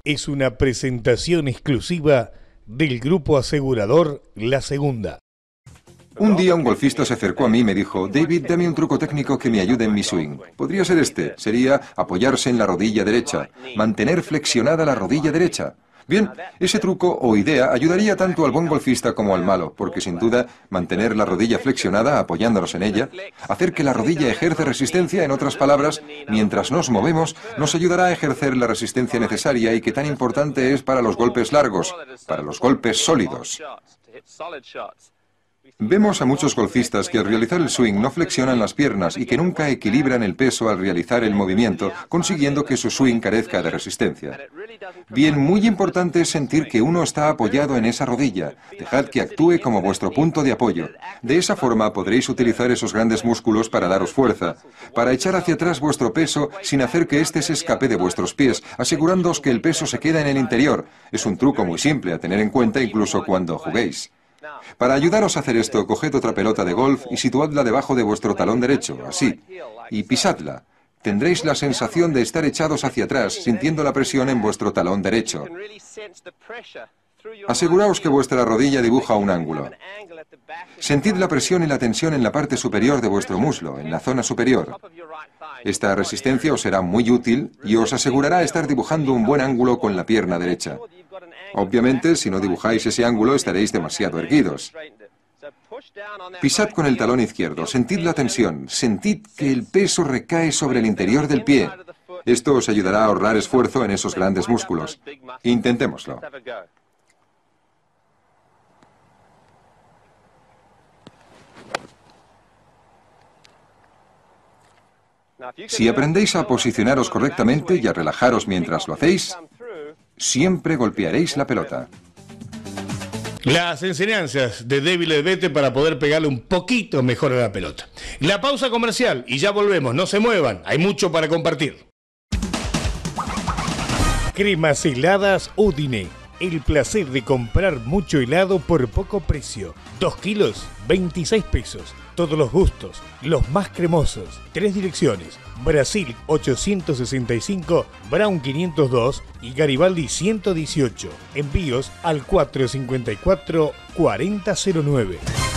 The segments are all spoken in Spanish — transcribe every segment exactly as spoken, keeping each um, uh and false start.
Es una presentación exclusiva del grupo asegurador La Segunda. Un día un golfista se acercó a mí y me dijo: David, dame un truco técnico que me ayude en mi swing. Podría ser este, sería apoyarse en la rodilla derecha, mantener flexionada la rodilla derecha. Bien, ese truco o idea ayudaría tanto al buen golfista como al malo, porque sin duda mantener la rodilla flexionada apoyándonos en ella, hacer que la rodilla ejerce resistencia, en otras palabras, mientras nos movemos, nos ayudará a ejercer la resistencia necesaria y que tan importante es para los golpes largos, para los golpes sólidos. Vemos a muchos golfistas que al realizar el swing no flexionan las piernas y que nunca equilibran el peso al realizar el movimiento, consiguiendo que su swing carezca de resistencia. Bien, muy importante es sentir que uno está apoyado en esa rodilla. Dejad que actúe como vuestro punto de apoyo. De esa forma podréis utilizar esos grandes músculos para daros fuerza, para echar hacia atrás vuestro peso sin hacer que éste se escape de vuestros pies, asegurándoos que el peso se queda en el interior. Es un truco muy simple a tener en cuenta incluso cuando juguéis. Para ayudaros a hacer esto, coged otra pelota de golf y situadla debajo de vuestro talón derecho, así, y pisadla. Tendréis la sensación de estar echados hacia atrás, sintiendo la presión en vuestro talón derecho. Aseguraos que vuestra rodilla dibuja un ángulo. Sentid la presión y la tensión en la parte superior de vuestro muslo, en la zona superior. Esta resistencia os será muy útil y os asegurará estar dibujando un buen ángulo con la pierna derecha. Obviamente, si no dibujáis ese ángulo, estaréis demasiado erguidos. Pisad con el talón izquierdo, sentid la tensión, sentid que el peso recae sobre el interior del pie. Esto os ayudará a ahorrar esfuerzo en esos grandes músculos. Intentémoslo. Si aprendéis a posicionaros correctamente y a relajaros mientras lo hacéis, siempre golpearéis la pelota. Las enseñanzas de David Leadbetter para poder pegarle un poquito mejor a la pelota. La pausa comercial y ya volvemos. No se muevan, hay mucho para compartir. Cremas heladas Udine. El placer de comprar mucho helado por poco precio. Dos kilos, veintiséis pesos. Todos los gustos, los más cremosos. Tres direcciones. Brasil ochocientos sesenta y cinco, Brown quinientos dos y Garibaldi ciento dieciocho. Envíos al cuatro cinco cuatro, cuatro cero cero nueve.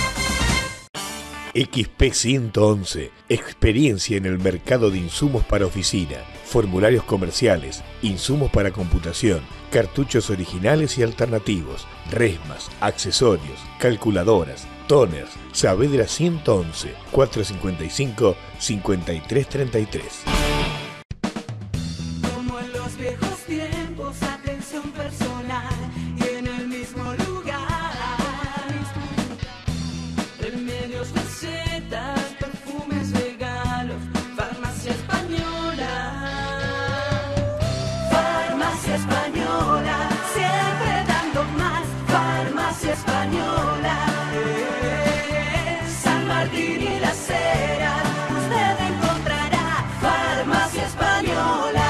X P ciento once. Experiencia en el mercado de insumos para oficina, formularios comerciales, insumos para computación, cartuchos originales y alternativos, resmas, accesorios, calculadoras, toners. Saavedra ciento once, cuatro cinco cinco, cinco tres tres tres. Como en los viejos tiempos, atención personal y en el mismo lugar. Remedios, recetas, perfumes, regalos, farmacia española. Farmacia española, siempre dando más. Farmacia española. San Martín y Las Heras, usted encontrará Farmacia Española.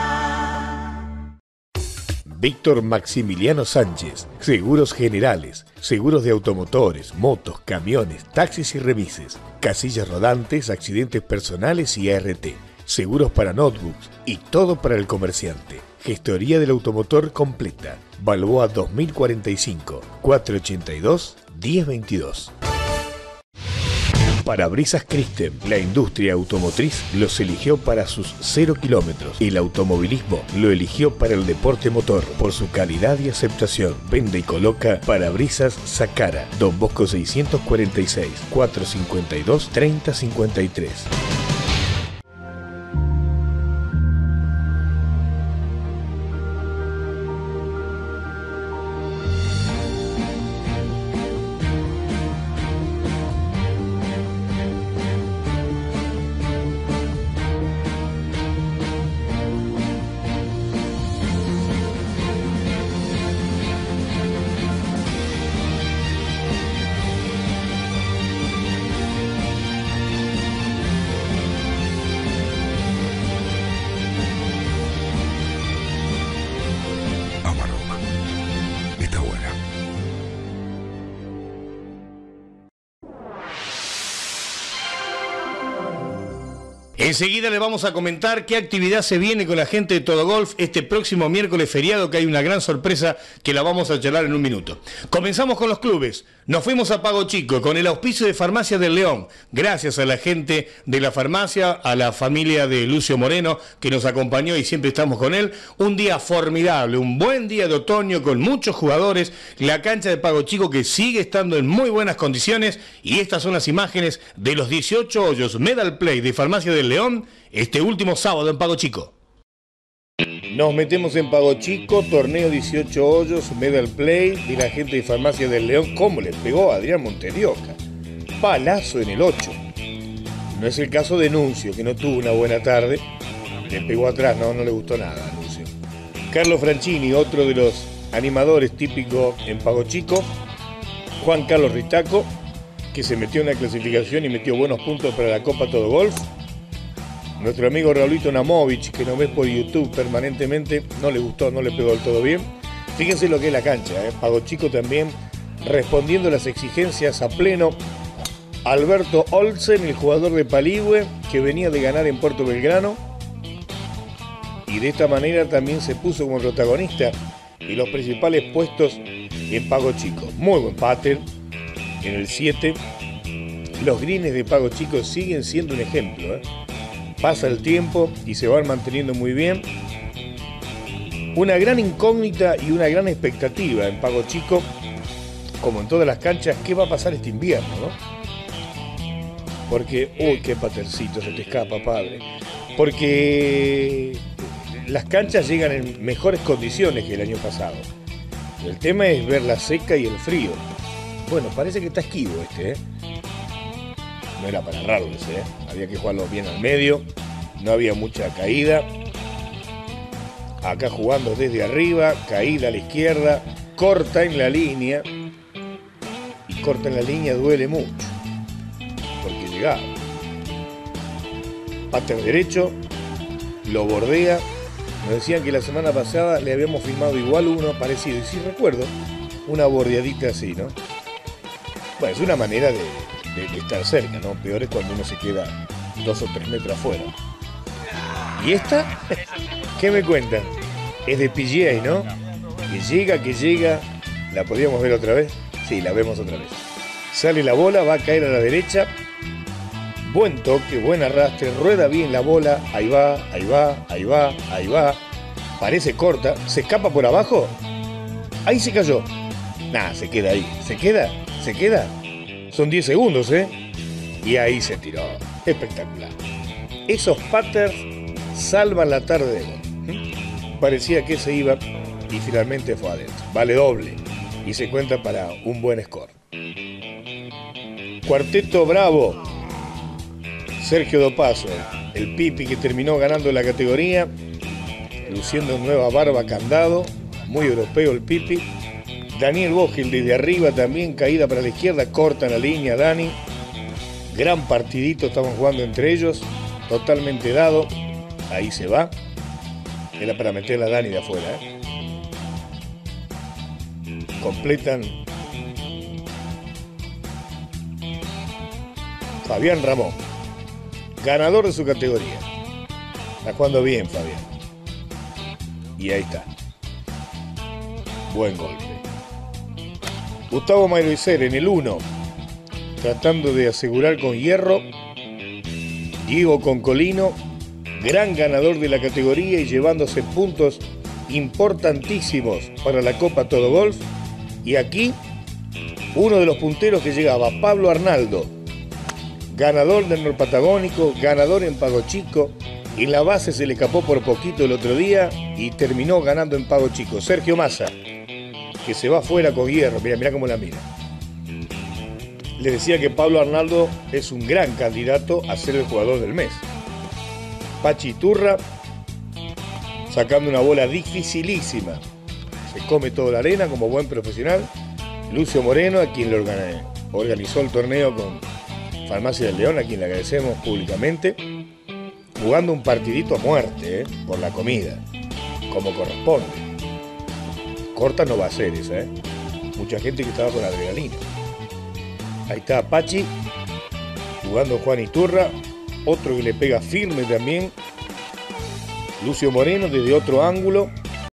Víctor Maximiliano Sánchez, Seguros Generales, seguros de automotores, motos, camiones, taxis y remises, casillas rodantes, accidentes personales y A R T, seguros para notebooks y todo para el comerciante. Gestoría del automotor completa. Balboa dos mil cuarenta y cinco, cuatrocientos ochenta y dos, diez veintidós. Parabrisas Christen, la industria automotriz los eligió para sus cero kilómetros. El automovilismo lo eligió para el deporte motor por su calidad y aceptación. Vende y coloca parabrisas Sakara, Don Bosco seiscientos cuarenta y seis, cuatrocientos cincuenta y dos, treinta cincuenta y tres. Enseguida le vamos a comentar qué actividad se viene con la gente de Todo Golf este próximo miércoles feriado, que hay una gran sorpresa que la vamos a charlar en un minuto. Comenzamos con los clubes. Nos fuimos a Pago Chico con el auspicio de Farmacia del León. Gracias a la gente de la farmacia, a la familia de Lucio Moreno que nos acompañó y siempre estamos con él. Un día formidable, un buen día de otoño con muchos jugadores. La cancha de Pago Chico que sigue estando en muy buenas condiciones, y estas son las imágenes de los dieciocho hoyos Medal Play de Farmacia del León este último sábado en Pago Chico. Nos metemos en Pago Chico, torneo dieciocho hoyos, Medal Play, y la gente de Farmacia del León, ¿cómo le pegó a Adrián Monterioca? Palazo en el ocho. No es el caso de Nuncio, que no tuvo una buena tarde, le pegó atrás, no, no le gustó nada a Nuncio. Carlos Franchini, otro de los animadores típicos en Pago Chico. Juan Carlos Ritaco, que se metió en la clasificación y metió buenos puntos para la Copa Todo Golf. Nuestro amigo Raulito Namovich, que nos ve por YouTube permanentemente, no le gustó, no le pegó del todo bien. Fíjense lo que es la cancha, ¿eh? Pago Chico también respondiendo a las exigencias a pleno. Alberto Olsen, el jugador de Paligüe, que venía de ganar en Puerto Belgrano, y de esta manera también se puso como protagonista en los principales puestos en Pago Chico. Muy buen pattern en el siete. Los greens de Pago Chico siguen siendo un ejemplo, ¿eh? Pasa el tiempo y se van manteniendo muy bien. Una gran incógnita y una gran expectativa en Pago Chico, como en todas las canchas, ¿qué va a pasar este invierno, no? Porque, uy, qué patercito se te escapa, padre. Porque las canchas llegan en mejores condiciones que el año pasado. El tema es ver la seca y el frío. Bueno, parece que está esquivo este, ¿eh? No era para errarles, ¿eh? Había que jugarlo bien al medio, no había mucha caída. Acá jugando desde arriba, caída a la izquierda, corta en la línea. Y corta en la línea duele mucho, porque llegaba. Pater derecho, lo bordea. Nos decían que la semana pasada le habíamos filmado igual uno parecido, y sí recuerdo, una bordeadita así, ¿no? Bueno, es una manera de... De, de estar cerca, ¿no? Peor es cuando uno se queda dos o tres metros afuera. ¿Y esta? ¿Qué me cuentan? Es de P G A, ¿no? Que llega, que llega. ¿La podríamos ver otra vez? Sí, la vemos otra vez. Sale la bola, va a caer a la derecha. Buen toque, buen arrastre, rueda bien la bola. Ahí va, ahí va, ahí va, ahí va. Parece corta. ¿Se escapa por abajo? Ahí se cayó. Nah, se queda ahí. ¿Se queda? ¿Se queda? Son diez segundos, ¿eh? Y ahí se tiró. Espectacular. Esos patterns salvan la tarde de gol. Parecía que se iba y finalmente fue adentro. Vale doble y se cuenta para un buen score. Cuarteto bravo. Sergio Dopazo, el Pipi, que terminó ganando la categoría, luciendo nueva barba candado. Muy europeo el Pipi. Daniel Vogel desde arriba también, caída para la izquierda, corta en la línea Dani. Gran partidito estaban jugando entre ellos, totalmente dado. Ahí se va. Era para meter a Dani de afuera, ¿eh? Completan Fabián Ramón, ganador de su categoría. Está jugando bien Fabián. Y ahí está. Buen golpe. Gustavo Mairoicer en el uno, tratando de asegurar con hierro. Diego Concolino, gran ganador de la categoría y llevándose puntos importantísimos para la Copa Todo Golf. Y aquí, uno de los punteros que llegaba, Pablo Arnaldo, ganador del Norpatagónico, ganador en Pago Chico. En la base se le escapó por poquito el otro día y terminó ganando en Pago Chico. Sergio Massa, que se va afuera con hierro. Mira, mira cómo la mira. Le decía que Pablo Arnaldo es un gran candidato a ser el jugador del mes. Pachi Turra, sacando una bola dificilísima. Se come toda la arena como buen profesional. Lucio Moreno, a quien le organizó el torneo con Farmacia del León, a quien le agradecemos públicamente. Jugando un partidito a muerte, ¿eh? Por la comida, como corresponde. Corta no va a ser esa, ¿eh? Mucha gente que estaba con adrenalina. Ahí está Pachi, jugando Juan Iturra, Otro que le pega firme también. Lucio Moreno desde otro ángulo.